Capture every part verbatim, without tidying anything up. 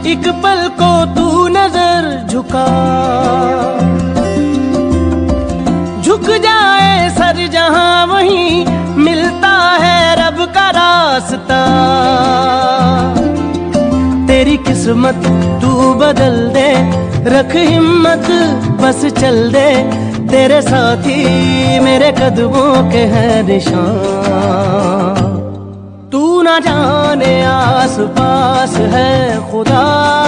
एक पल को तू नजर झुका, झुक जाए सर जहां वहीं मिलता है रब का रास्ता। तेरी किस्मत तू बदल दे, रख हिम्मत बस चल दे, तेरे साथी मेरे कदमों के हैं निशान। तू ना जाने आस पास है खुदा,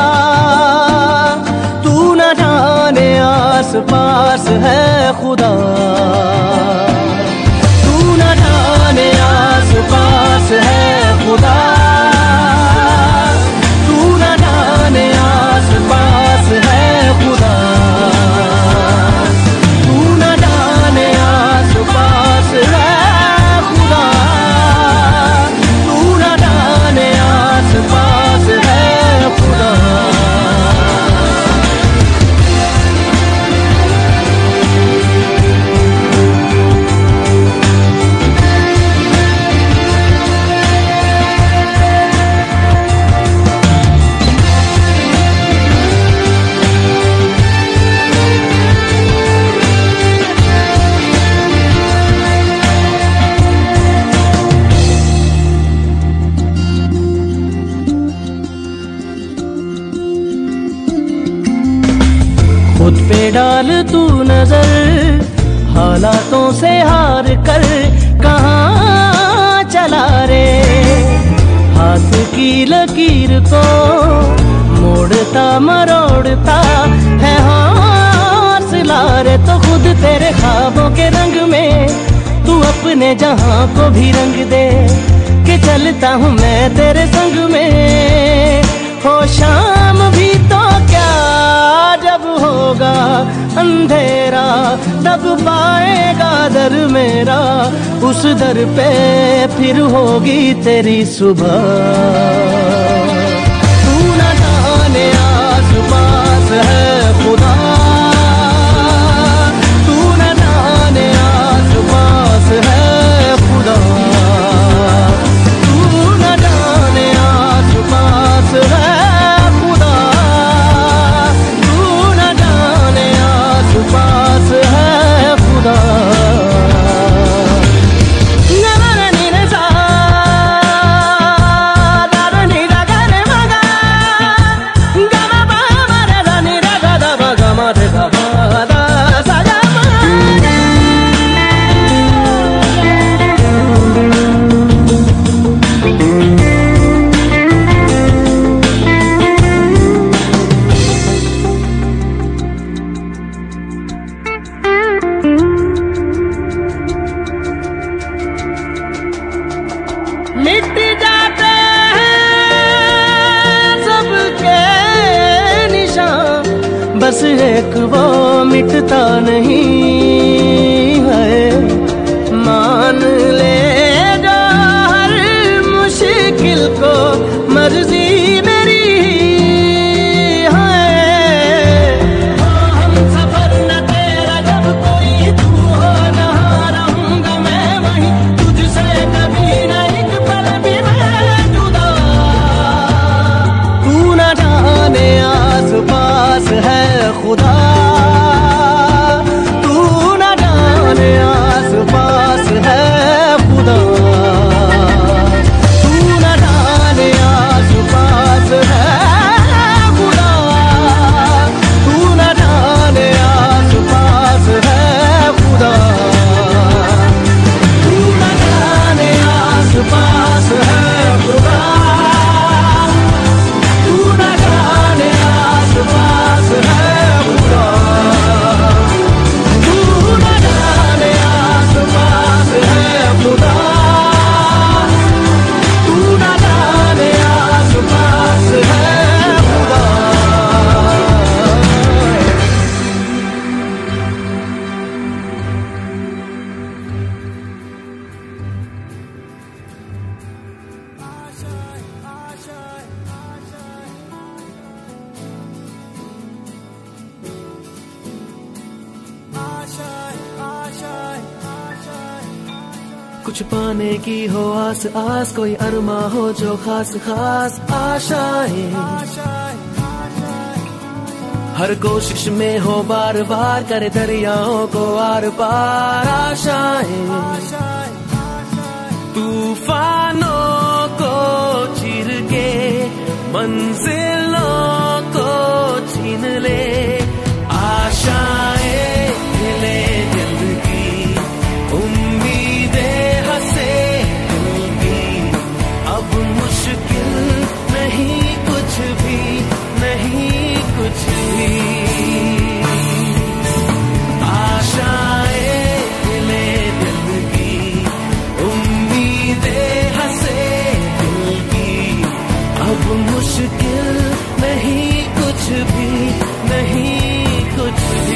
तू ना जाने आस पास है खुदा, तू ना जाने आस पास है खुदा, तू ना जाने आस पास है खुदा, तू ना जाने आस पास है खुदा, तू ना जाने आस पास है खुदा। खुद पे डाल तू नजर, हालातों से हार कर कहाँ चला रे। हाथ की लकीर को मोड़ता मरोड़ता है हौसला रे, तो खुद तेरे ख्वाबों के रंग में तू अपने जहां को भी रंग दे, कि चलता हूँ मैं तेरे संग में। हो शाम भी तो क्या जब होगा अंधेरा, तब पाएगा दर मेरा, उस दर पे फिर होगी तेरी सुबह। तू न जाने आस पास है खुदा, तू न जाने आस पास है खुदा, तू न जाने आस पास है खुदा, तू न जाने आस पास है खुदा। मिट जाते हैं सबके निशान, बस एक वो मिटता नहीं है। मान ले जो हर मुश्किल को मर्जी मेरी है। हम सफर न तेरा जब कोई तू हो, ना रहूंगा मैं वहीं तुझसे कभी नहीं आस पास है खुदा, तू न जाने आस पास है खुदा, तू न जाने आस पास है खुदा, तू न जाने आस पास है खुदा, तू न जाने आस पास है खुदा, पास है खुदा, तू न जाने आस पास है खुदा, तू न जाने आस पास है खुदा। कुछ पाने की हो आस आस, कोई अरमा हो जो खास खास आशाएं। हर कोशिश में हो बार बार, करे दरियाओं को आर पार। आशाएं तूफानों को चीर के मंजिलों को छीन ले। आशाएं खिले दिल की, उम्मीदें हंसे दिल की। अब मुश्किल नहीं कुछ भी, नहीं कुछ भी। आशाएं खिले दिल की, उम्मीदें हंसे दिल की। अब मुश्किल नहीं कुछ भी, नहीं कुछ भी।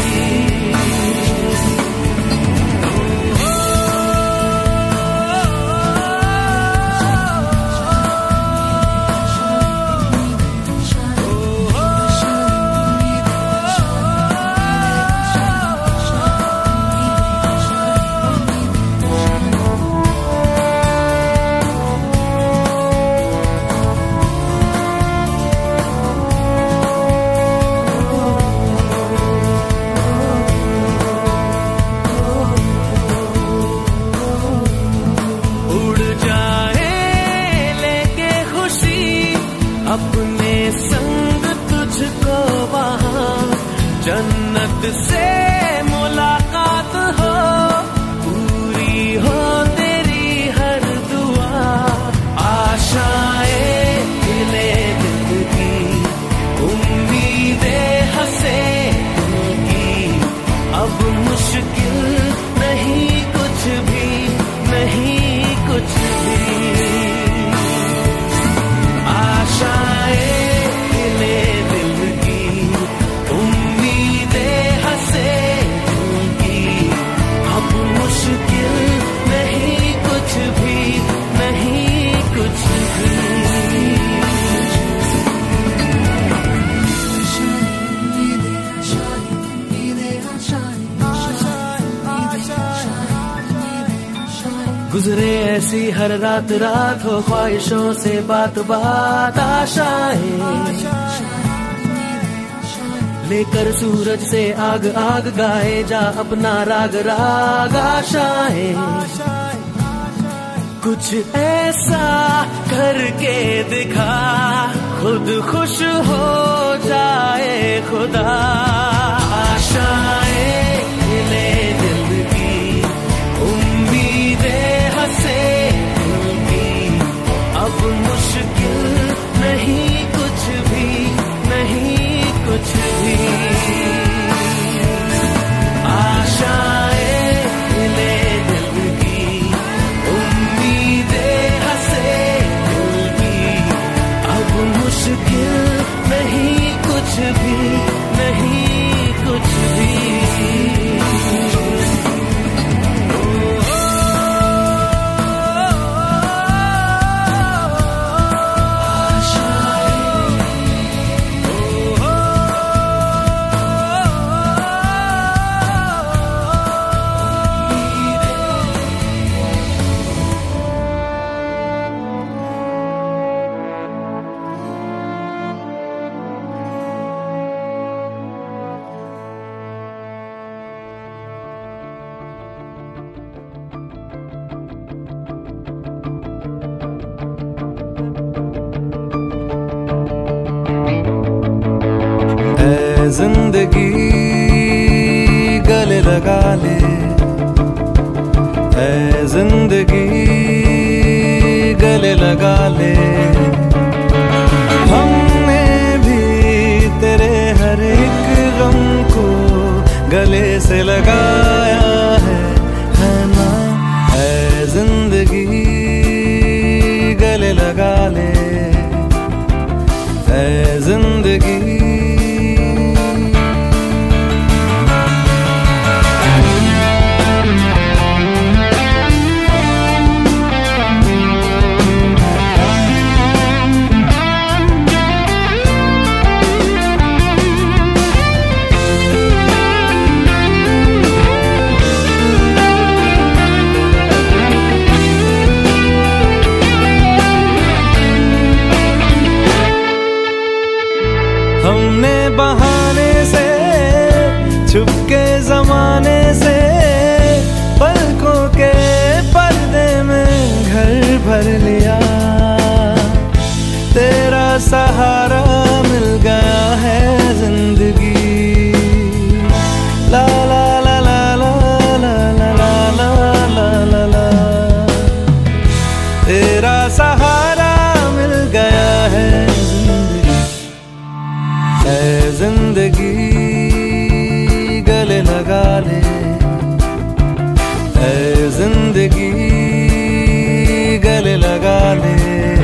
अपने संग तुझको वहाँ जन्नत से मुलाकात हो, पूरी हो तेरी हर दुआ। आशाएं खिले दिल की, उम्मीदें हंसे दिल की। अब मुश्किल नहीं कुछ भी, नहीं कुछ भी। आशाएं खिले दिल की, उम्मीदें हंसे दिल की। अब मुश्किल नहीं कुछ भी, नहीं कुछ भी। गुजरे ऐसी हर रात रात, हो ख्वाहिशों से बात बात। आशाएं लेकर सूरज से आग आग, गाए जा अपना राग राग। आशाएं कुछ ऐसा करके दिखा, खुद खुश हो जाए खुदा। आशाएं खिले दिल की, उम्मीदें हंसे दिल की। अब मुश्किल नहीं कुछ भी, नहीं कुछ भी। आशाएं खिले दिल की, उम्मीदें हंसे दिल की। अब मुश्किल नहीं कुछ भी, नहीं कुछ भी। जिंदगी गले लगा ले, ऐ जिंदगी गले लगा ले। हमने भी तेरे हर एक गम को गले से लगाया है, है ना? ऐ जिंदगी गले लगा ले, ऐ जिंदगी। ले। ऐ जिंदगी गले लगा ले।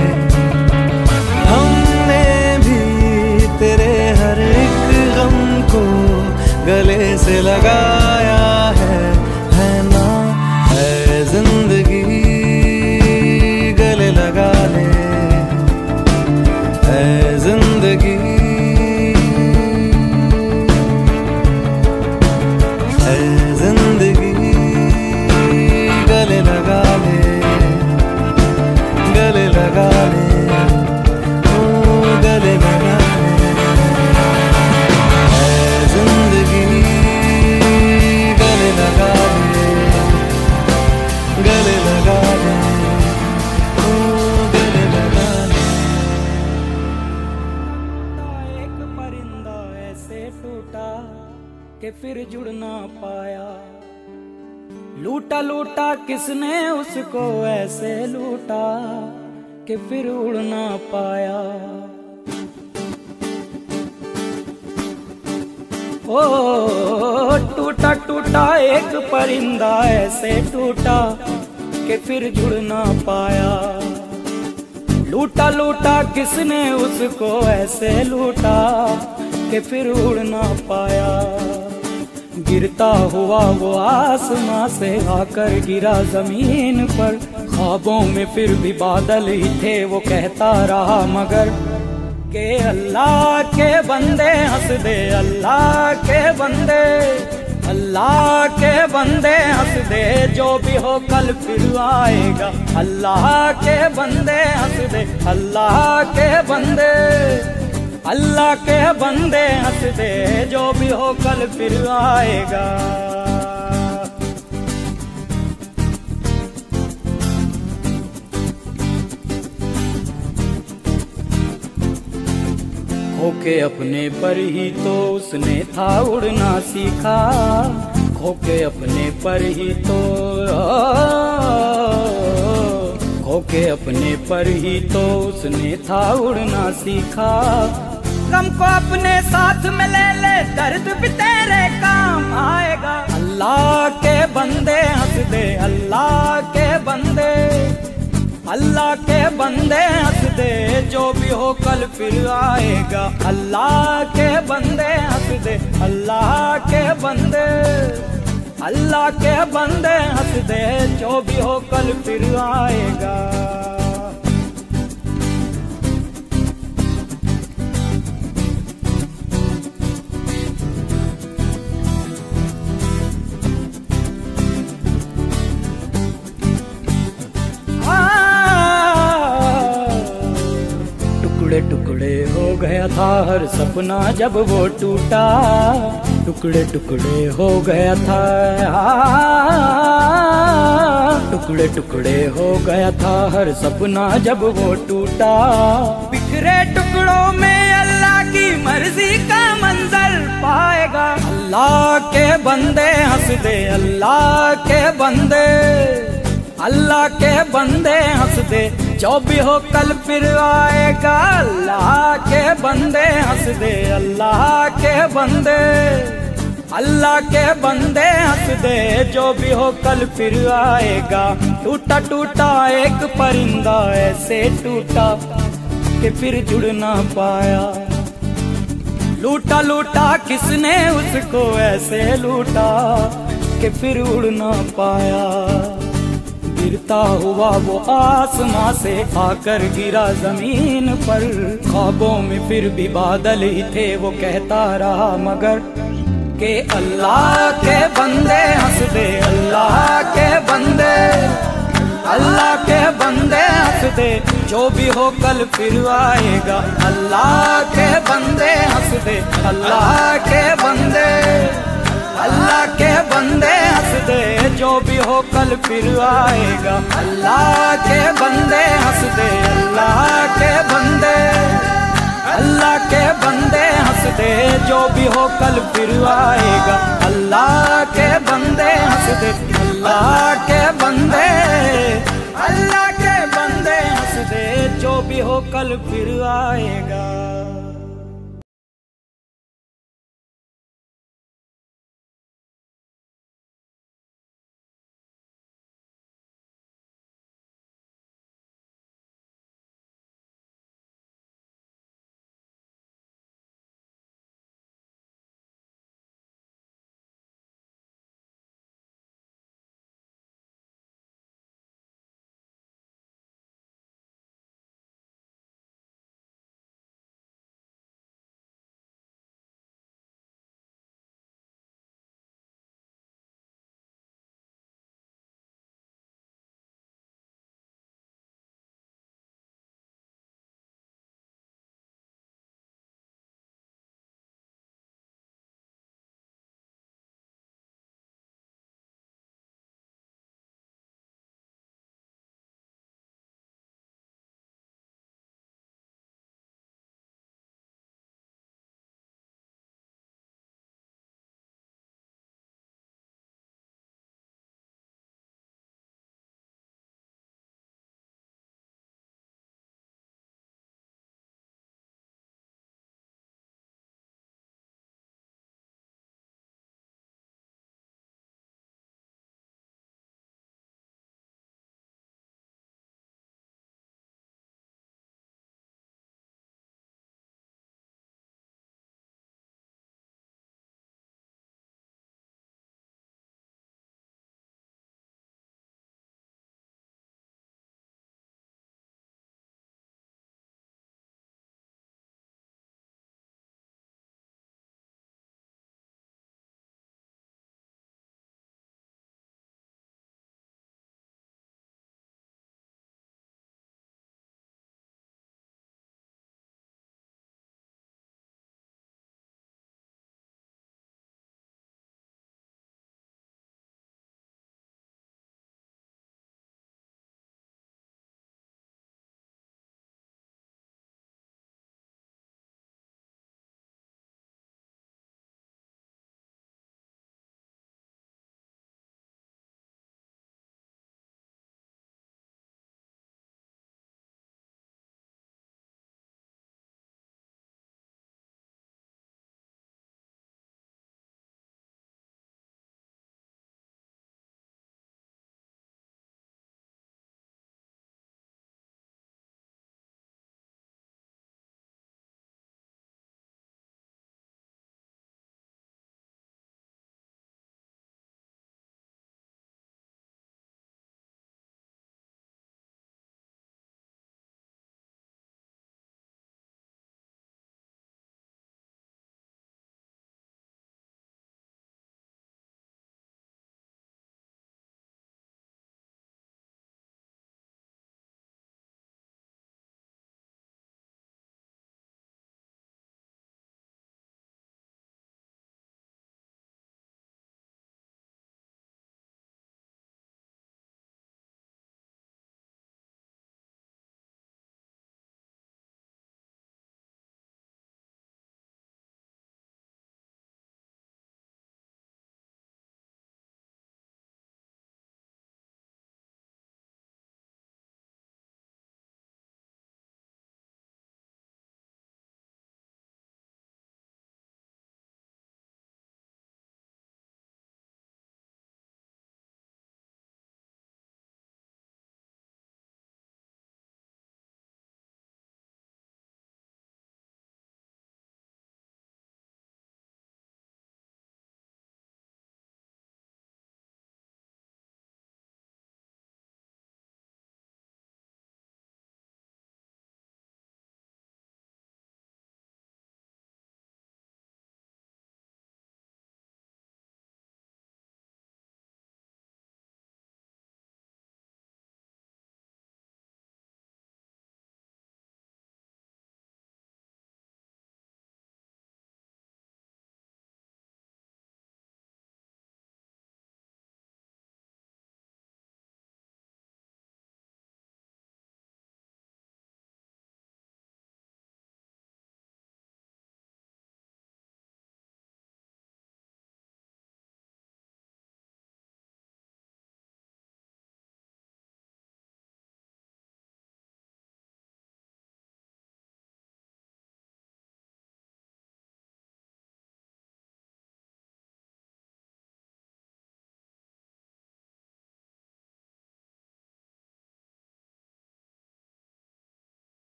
हमने भी तेरे हर एक गम को गले से लगाया है, है ना? ऐ जिंदगी गले लगा ले। ऐ जिंदगी ऐ जिंदगी गले लगा ले, गले लगा ले, ओ गले लगा ले। ऐ जिंदगी गले लगा ले, गले लगा ले, ओ गले लगा ले। एक परिंदा ऐसे टूटा कि फिर जुड़ ना पाया। लूटा लूटा किसने उसको ऐसे लूटा कि फिर उड़ ना पाया। ओ टूटा टूटा एक परिंदा ऐसे टूटा कि फिर जुड़ ना पाया। लूटा लूटा किसने उसको ऐसे लूटा कि फिर उड़ ना पाया। गिरता हुआ वो आसमां से आकर गिरा जमीन पर। ख्वाबों में फिर भी बादल ही थे, वो कहता रहा मगर के अल्लाह के बंदे हंस दे, अल्लाह के बंदे, अल्लाह के बंदे हंस दे, जो भी हो कल फिर आएगा। अल्लाह के बंदे हंस दे, अल्लाह के बंदे, अल्लाह के बंदे हंस दे, जो भी हो कल फिर आएगा। खोके अपने पर ही तो उसने था उड़ना सीखा। खोके अपने पर ही तो खोके अपने पर ही तो उसने था उड़ना सीखा। गम को अपने साथ में ले ले, दर्द भी तेरे काम आएगा। अल्लाह के बंदे हंस दे, अल्लाह के बंदे, अल्लाह के बंदे हंस दे, जो भी हो कल फिर आएगा। अल्लाह के बंदे हंस दे, अल्लाह के बंदे, अल्लाह के बंदे हंस दे, जो भी हो कल फिर आएगा। टुकड़े टुकड़े हो गया था हर सपना जब वो टूटा। टुकड़े टुकड़े हो गया था, टुकड़े टुकड़े हो गया था हर सपना जब वो टूटा। बिखरे टुकड़ों में अल्लाह की मर्जी का मंजर पाएगा। अल्लाह के बंदे हंस दे, अल्लाह के बंदे, अल्लाह के बंदे हंस दे, जो भी हो कल फिर आएगा। अल्लाह के बंदे हंस दे, अल्लाह के बंदे, अल्लाह के बंदे हंस दे, जो भी हो कल फिर आएगा। टूटा टूटा एक परिंदा ऐसे टूटा कि फिर जुड़ ना पाया। लूटा लूटा किसने उसको ऐसे लूटा कि फिर उड़ ना पाया। गिरता हुआ वो आसमां से आकर गिरा जमीन पर। ख्वाबों में फिर भी बादल ही थे, वो कहता रहा मगर के अल्लाह के बंदे हंस दे, अल्लाह के बंदे, अल्लाह के बंदे हंस दे, जो भी हो कल फिर आएगा। अल्लाह के बंदे हंस दे, अल्लाह के बंदे, अल्लाह के बंदे हंस दे, जो भी हो कल फिर आएगा। अल्लाह के बंदे हंस दे, अल्लाह के बंदे, अल्लाह के बंदे हंस दे, जो भी हो कल फिर आएगा। अल्लाह के बंदे हंस दे, अल्लाह के बंदे, अल्लाह के बंदे हंस दे, जो भी हो कल फिर आएगा।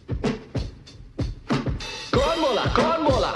कौन बोला कौन बोला?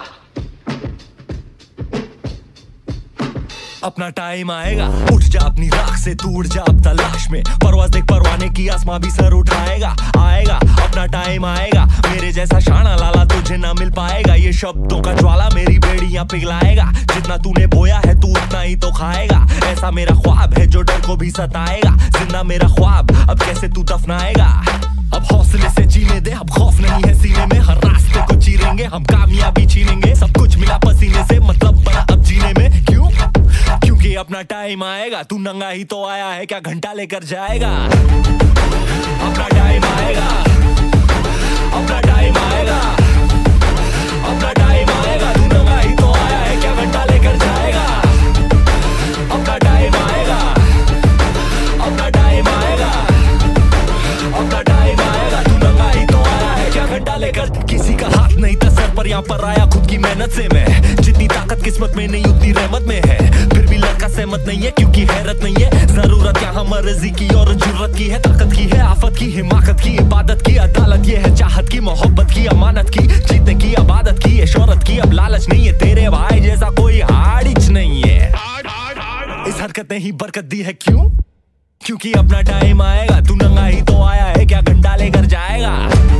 अपना टाइम आएगा, उठ जा अपनी राख से, तू उड़ जा अब तलाश में, परवाज़ देख परवाने की, आसमां भी सर उठाएगा। आएगा अपना टाइम आएगा, मेरे जैसा शाना लाला तुझे ना मिल पाएगा। ये शब्दों का ज्वाला मेरी बेड़ियां पिघलाएगा, जितना तूने बोया है तू उतना ही तो खाएगा। ऐसा मेरा ख्वाब है जो डर को भी सताएगा, जिंदा मेरा ख्वाब अब कैसे तू दफनाएगा। अब हौसले से जीने दे, अब खौफ नहीं है सीने में, हर रास्ते को चीरेंगे हम, कामयाबी छीनेंगे। सब कुछ मिला पसीने से, मतलब बड़ा अब जीने में। क्यों? क्योंकि अपना टाइम आएगा, तू नंगा ही तो आया है, क्या घंटा लेकर जाएगा। अपना टाइम आएगा, अपना टाइम आएगा, अपना टाइम आएगा, तू नंगा ही तो आया है, क्या घंटा लेकर जाएगा। अपना टाइम आएगा, अपना टाइम आएगा, अपना टाइम आएगा, तू नंगा ही तो आया है, क्या घंटा लेकर। किसी का हाथ नहीं था सर पर, यहाँ पर आया खुद की मेहनत से मैं। जितनी ताकत किस्मत में नहीं उतनी रहमत में है, फिर भी लड़का सहमत नहीं है क्योंकि हैरत नहीं है। जरूरत यहाँ मर्जी की और जरूरत की है, ताकत की है, आफत की, हिमाकत की, इबादत की, अदालत ये है, चाहत की, मोहब्बत की, अमानत की, जीतने की, आबादत की, ये शोहरत की। अब लालच नहीं है, तेरे भाई जैसा कोई हाड़िच नहीं है। इस हरकत ने ही बरकत दी है। क्यों? क्योंकि अपना टाइम आएगा, तू नंगा ही तो आया है, क्या घंटा लेकर जाएगा।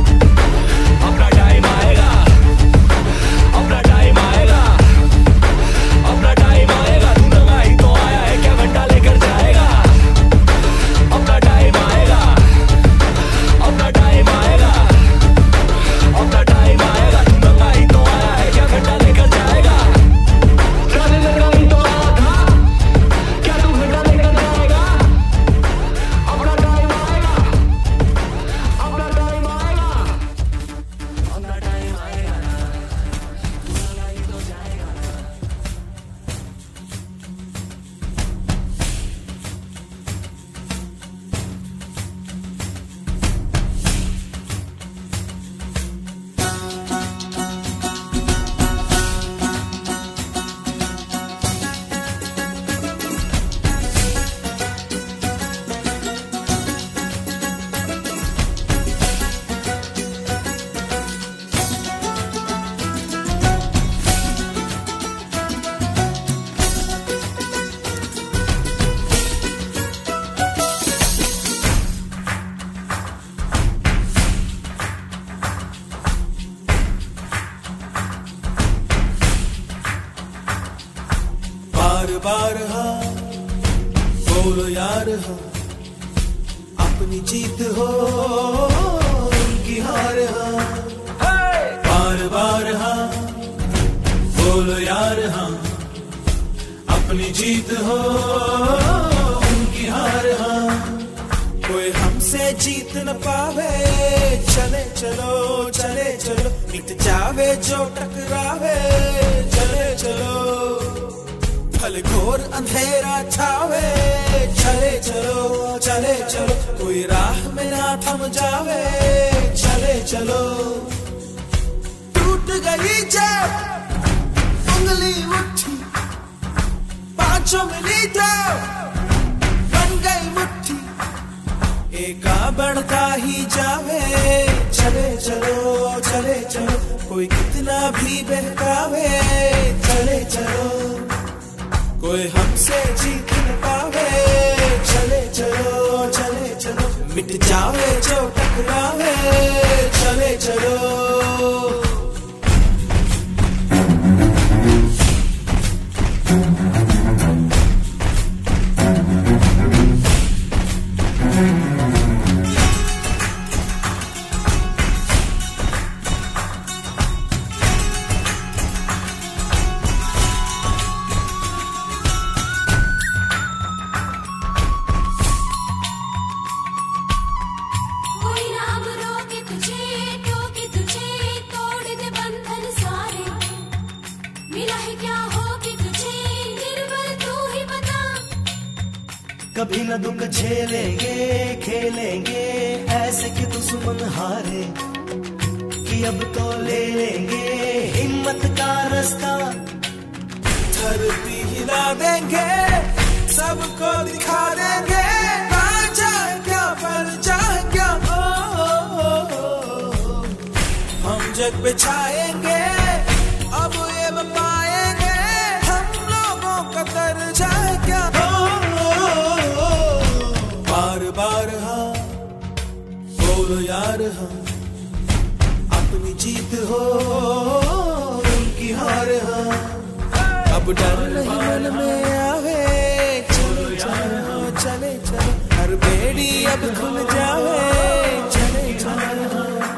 अपना टाइम आएगा, अपना टाइम आएगा, अपना टाइम आएगा, तू नंगा ही तो आया है, क्या घंटा लेकर जाएगा। अपना टाइम आएगा, अपना टाइम आएगा, अपना टाइम आएगा, तू नंगा ही तो आया है, क्या घंटा लेकर जाएगा। चल नंगा ही तो आया था, क्या तू घंटा लेकर जाएगा। अपना टाइम आएगा, अपना टाइम आएगा, अपना टाइम आएगा, तू नंगा ही तो जाएगा। बार बार हाँ बोलो यार, हाँ अपनी जीत हो उनकी हार, हाँ बार बार हाँ बोलो यार, हाँ अपनी जीत हो उनकी हार, हाँ कोई हमसे जीत न पावे। चले चलो चले चलो, मिट जावे जो टकरावे, चले चलो भल घोर अंधेरा छावे। चले चलो चले चलो, कोई राह में ना थम जावे, चले चलो। टूट गई जब उंगली उठी, पांचों मिली तो बन गई मुट्ठी, एका बढ़ता ही जावे। चले चलो चले चलो, कोई कितना भी बहकावे, चले चलो कोई हमसे जीत न पावे। चले चलो चले चलो, मिट जावे जो टकरावे, चले चलो। कभी न दुख झेलेंगे खेलेंगे ऐसे कि दुश्मन हारे, कि अब तो ले लेंगे हिम्मत का रास्ता। धरती हिला देंगे, सबको दिखा देंगे, आ जाए क्या पर जाए क्या, ओ, ओ, ओ, ओ। जग पे छाएंगे, अब ये पाएंगे हम लोगों का दर्जा है क्या। बार बार हाँ बोलो यार, हाँ अपनी जीत हो उनकी हार, हाँ अब डर नहीं मन में आवे, चलो चलो चले चलो, हर बेड़ी अब खुल जावे, चले चलो।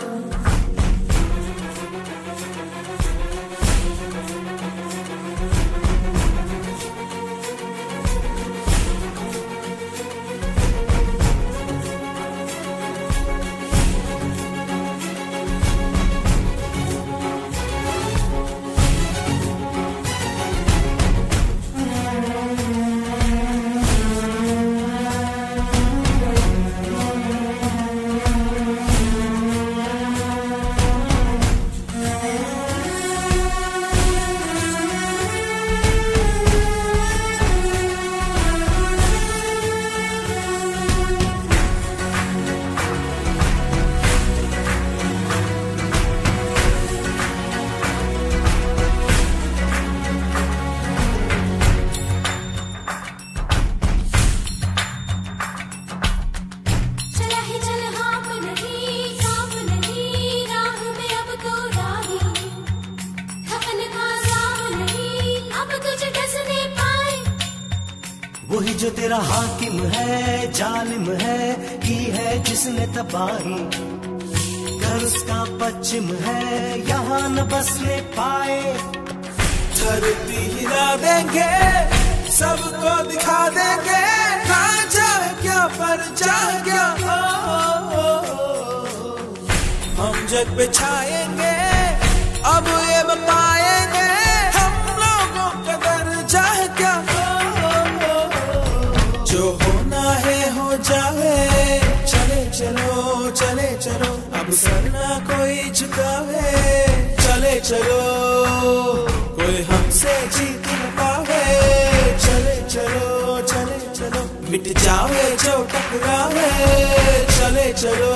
वही जो तेरा हाकिम है, जालिम है, की है जिसने तबाही, घर उसका पश्चिम है, यहाँ न बसने पाए। धरती हिला देंगे, सबको दिखा देंगे, कहाँ जाए क्या पर जाए क्या। ओ, ओ, ओ, हम जग पे छाएंगे, अब ये पाएंगे हम लोगों का दर्जा है क्या। जो होना है हो जाए, चले चलो चले चलो, अब सर ना कोई झुकावे, चले चलो कोई हमसे जीत न पावे, चले चलो चले चलो, मिट जावे जो टकरावे, चले चलो।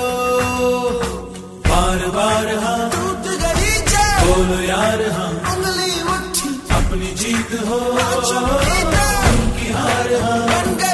बार बार हाँ टूट गई जय, बोलो यार हाँ उंगली उठी, अपनी जीत हो उनकी हार, हाँ बन गई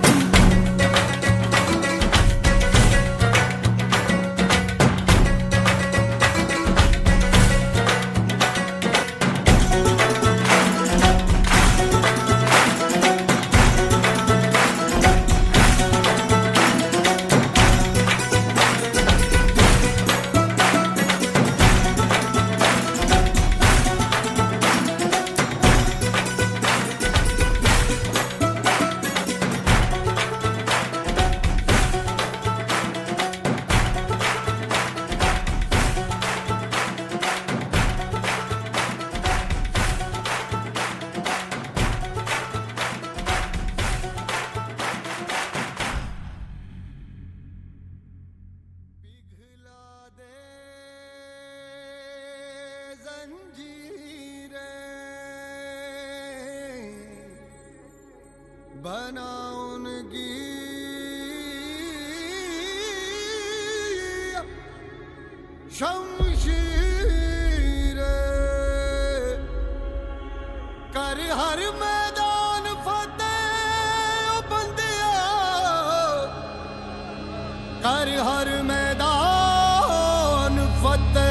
बना उनकी शमशीर, कर हर मैदान फतेह बंदिया, कर हर मैदान फतेह।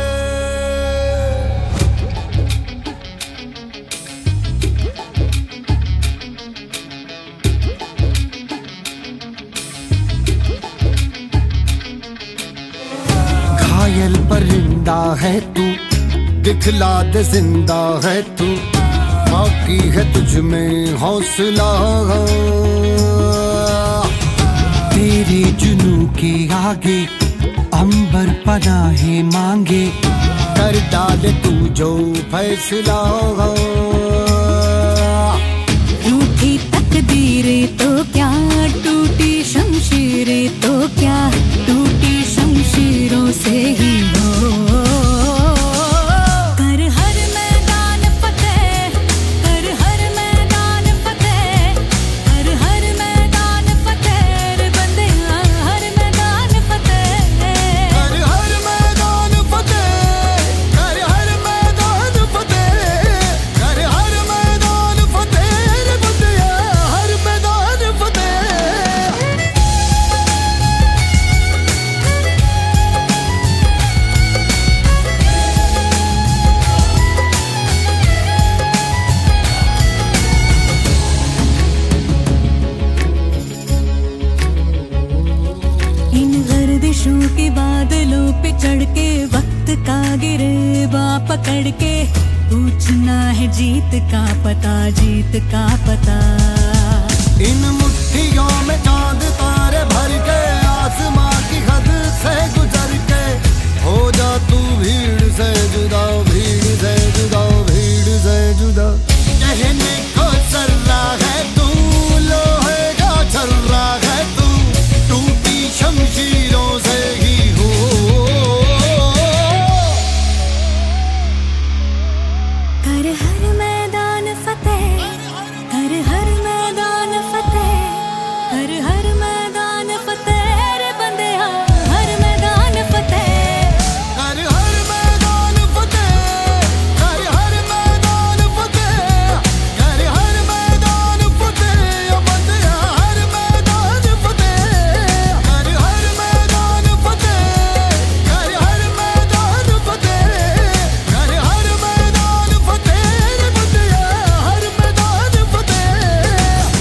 घायल परिंदा है तू, दिखला दे जिंदा है तू, बाकी है तुझ में हौसला, तेरे जुनू के आगे अंबर पनाहे मांगे, कर डाले तू जो फैसला। रूठी तकदीरें तो क्या, टूटी शमशीरें तो क्या, टूटी शमशीरों से ही हो। कर हर मैदान फतेह, कर हर मैदान फतेह, कर हर मैदान फतेह रे बंदिया, हर मैदान फतेह, कर हर मैदान फतेह, ख्वाहिशों के बादलों पे चढ़ के वक्त का गिरेबा पकड़ के पूछना है जीत का पता, जीत का पता। इन मुट्ठियों में चांद तारे भर के आसमां की हद से गुजर के हो जा तू भीड़ से जुदा, भीड़ से जुदा, भीड़ से जुदा। कहने को चल रहा है तू, लोहे का चल रहा है तू, टूटी शमशीरों से ही हो। कर हर मैदान फतेह, कर हर मैदान फतेह, कर हर मैदान फतेह रे बंदेया, हर मैदान फतेह। कर हर मैदान फतेह, कर हर मैदान फतेह, कर हर मैदान फतेह बंदेया, हर मैदान फतेह। कर हर मैदान फतेह, कर हर मैदान फतेह, कर हर मैदान फतेह रे बंदेया, हर मैदान फतेह।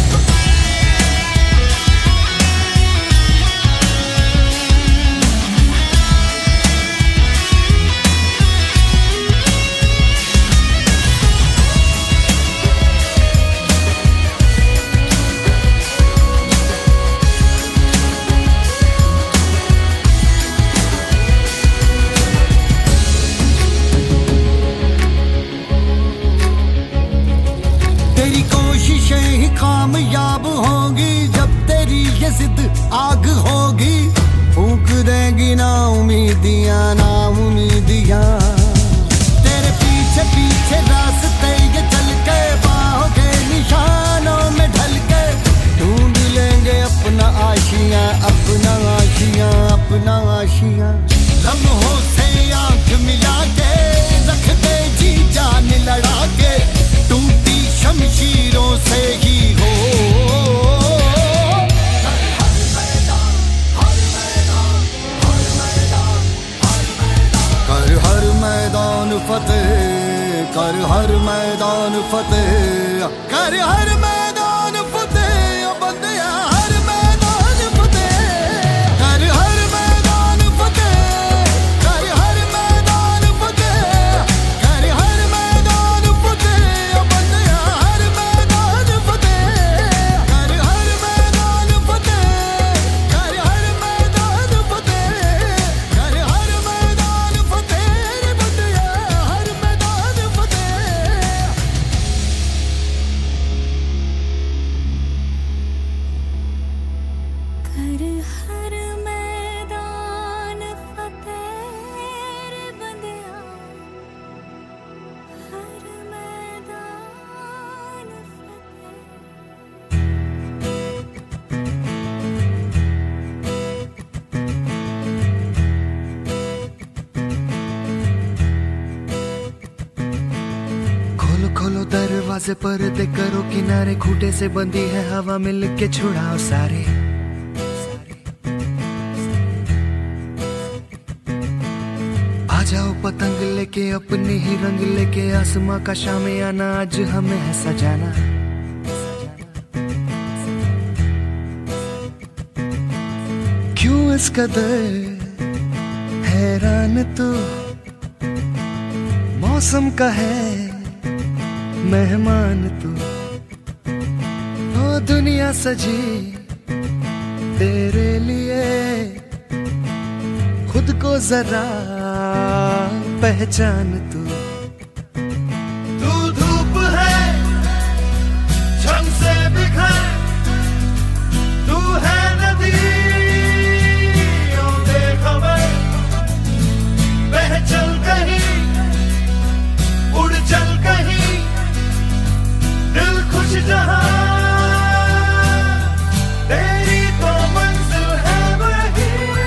तेरी कोशिशें ही कामयाब होंगी जब तेरी ये जिद आग होगी, फूंक देंगी ना उम्मीदियां, ना उम्मीदियां। तेरे पीछे पीछे रास्ते ये चल के बाहों के निशानों में ढल के ढूंढ लेंगे अपना आशियां, अपना आशियां, अपना आशियां। लम्हों से आंख मिला के रख दे जी जान लड़ा के, टूटी शमशीरों से ही हो। कर हर मैदान फतेह, कर हर मैदान फतेह, कर हर मैदान फतेह बंदेया, हर मैदान फतेह। कर हर मैदान फतेह, कर हर मैदान फतेह, कर हर मैदान फतेह बंदेया, हर मैदान फतेह। कर हर मैदान फतेह, कर हर मैदान फतेह, कर हर मैदान फतेह रे बंदेया, हर मैदान फतेह। कर हर मैदान फतेह रे बंदेया, हर मैदान फतेह। खोलो खोलो दरवाजे पर्दे करो किनारे, खूंटे से बंदी है हवा मिल के छुड़ाओ सारे। आ जाओ पतंग लेके अपने ही रंग लेके, आसमां का शामियाना आज हमें है सजाना। क्यों इस कदर हैरान तू, मौसम का है मेहमान तू। ओ दुनिया सजी तेरे लिए, खुद को जरा पहचान तू। तू धूप है झम से बिखर, तू है नदी ओ बेखबर, बह चल कहीं उड़ चल कहीं, दिल खुश जहां तेरी तो मंजिल है वही।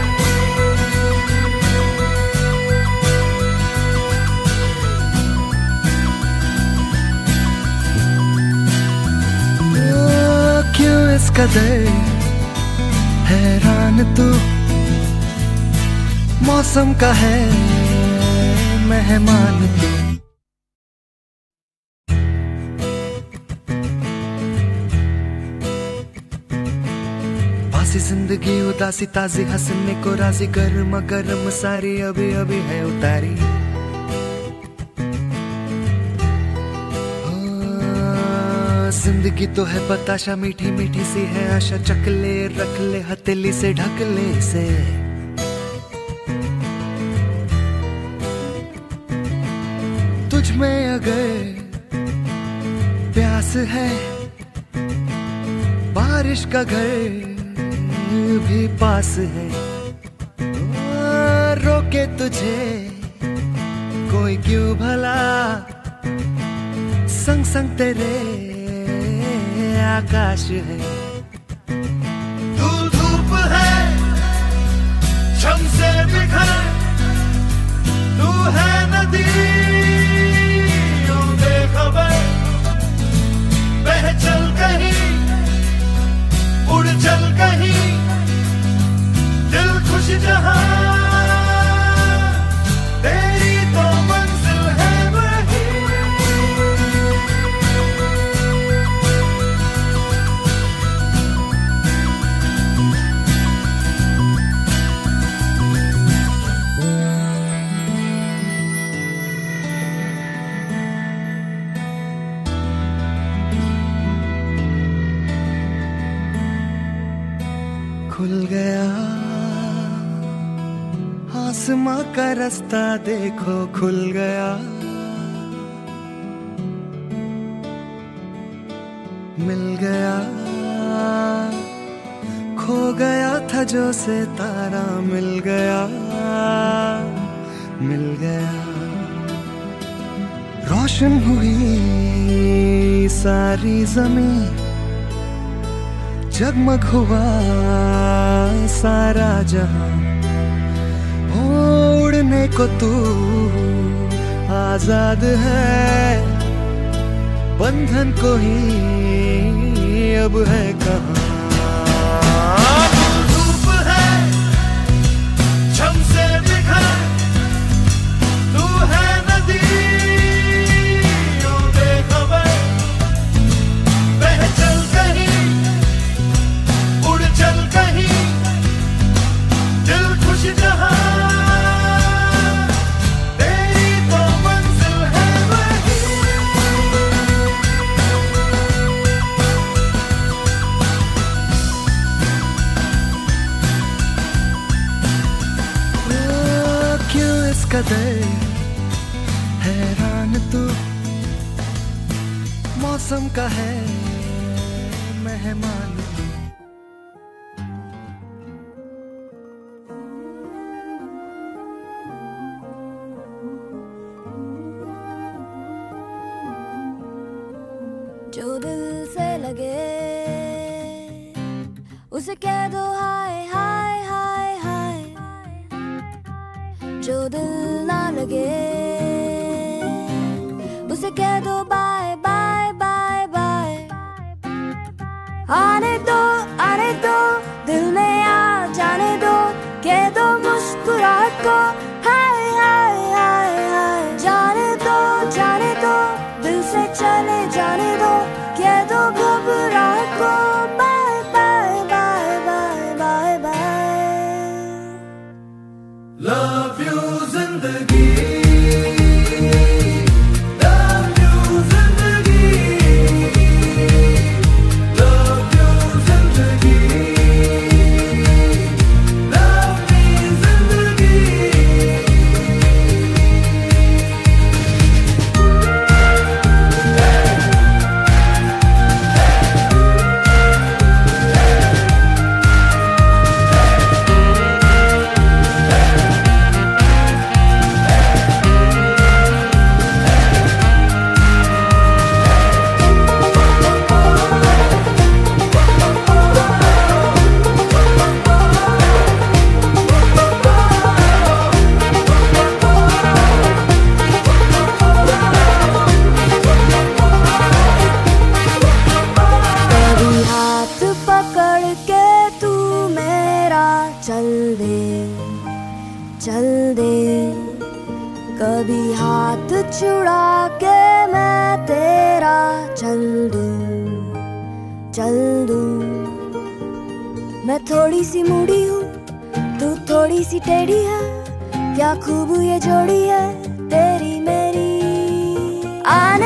क्यों इस कदर हैरान तू, मौसम का है मेहमान तू। सी जिंदगी उदासी ताजी हंसने को राजी गर्म गर्म सारी अभी अभी है उतारी। जिंदगी तो है बताशा मीठी मीठी सी है आशा चकले रख ले हथेली से ढक ले से। तुझ में अगर प्यास है बारिश का घर भी पास है। रोके तुझे कोई क्यों भला संग संग तेरे आकाश है। तू धूप है छम से बिखर तू है नदी बेखबर बह चल कहीं उड़ चल कहीं दिल खुश जहां तेरी तो मंजिल है वही। खुल गया आसमां का रास्ता देखो खुल गया। मिल गया खो गया था जो से तारा मिल गया मिल गया। रोशन हुई सारी जमीन जगमग हुआ सारा जहां। उड़ने को तू आजाद है बंधन को ही अब है कहां। धूप है छम से बिखर तू है नदी बेखबर बह चल कहीं उड़ चल कहीं दिल खुश जहां तेरी तो मंजिल है वही। ओ, क्यों इस कदर हैरान तू मौसम का है मेहमान। जो दिल से लगे उसे कह दो हाय हाय हाय हाय। जो दिल ना लगे उसे कह दो बाय बाय बाय बाय। आने दो आने दो दिल में आ जाने दो कह दो मुस्कुराहट को हाय हाय हाय हाय। जाने दो जाने दो दिल से चले जाने दो कह दो घबराहट को bye bye bye bye bye bye. Love you जिंदगी Love you जिंदगी Love you जिंदगी Love me जिंदगी। कभी हाथ छुड़ा के मैं तेरा चल दूं चल दूं। मैं थोड़ी सी मूडी हूँ, तू थोड़ी सी टेढ़ी है, क्या खूब ये जोड़ी है तेरी मेरी। आने